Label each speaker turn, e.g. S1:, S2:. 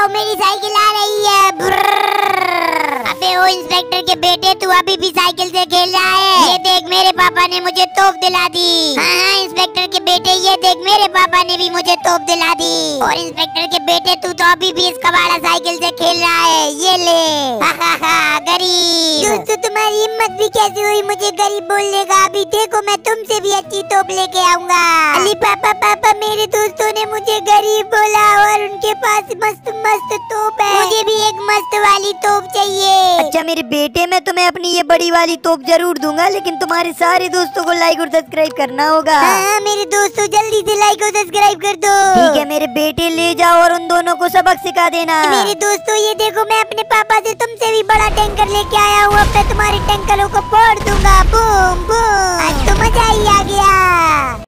S1: मेरी साइकिल आ रही है। अबे ओ इंस्पेक्टर के बेटे, तू अभी भी साइकिल से खेल रहा है? ये देख, मेरे पापा ने मुझे तोप दिला दी। हाँ इंस्पेक्टर के बेटे, ये देख, मेरे पापा ने भी मुझे तोप दिला दी। और इंस्पेक्टर के बेटे, तू तो अभी भी इस कबाड़ा साइकिल से खेल रहा है। ये ले। गरीब दोस्तों, तुम्हारी हिम्मत भी कैसे हुई मुझे गरीब बोलने का? अभी देखो, मैं तुमसे भी अच्छी तोप लेके आऊंगा। अली पापा, मेरे दोस्तों ने मुझे गरीब बोला और उनके पास मस्त मस्त तोप है। मुझे भी एक मस्त वाली तोप चाहिए।
S2: अच्छा मेरे बेटे, मैं तुम्हें अपनी ये बड़ी वाली तोप जरूर दूंगा, लेकिन तुम्हारे सारे दोस्तों को लाइक और सब्सक्राइब करना होगा।
S1: हाँ मेरे दोस्तों, जल्दी से लाइक और सब्सक्राइब कर दो।
S2: ठीक है मेरे बेटे, ले जाओ और उन दोनों को सबक सिखा देना।
S1: मेरे दोस्तों, ये देखो, मैं अपने पापा से तुमसे भी बड़ा टैंकर लेके आया हूँ। अब मैं तुम्हारे टैंकरों को फोड़ दूंगा। Boom boom. आज तो मजा ही आ गया।